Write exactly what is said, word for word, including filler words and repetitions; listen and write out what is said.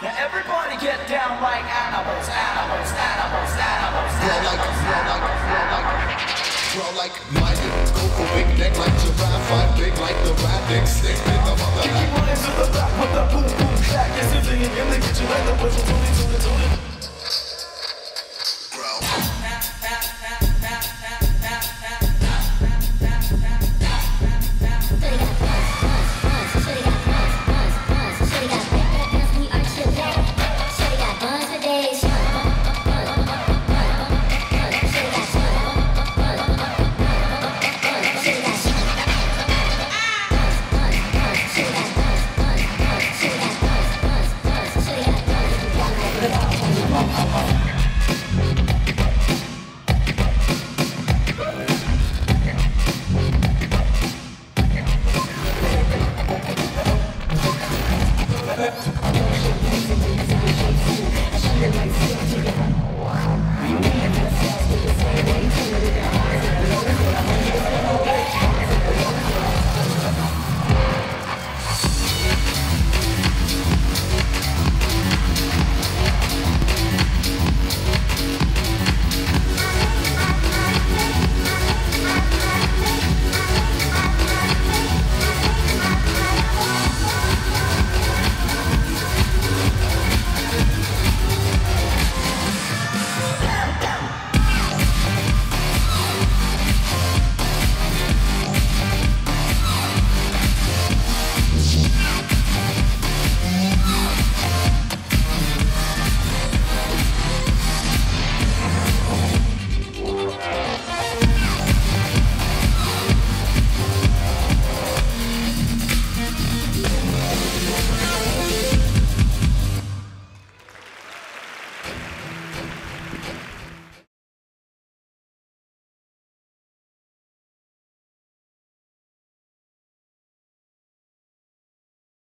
Everybody get down like animals, animals, animals, animals, Roll like, roll like, roll like, roll like minded. Go for big neck like giraffe. Fight big like the rabbit. Stick with the mother. Kick your hands to the back with the boom boom clap. You're sitting in the kitchen like the whistle.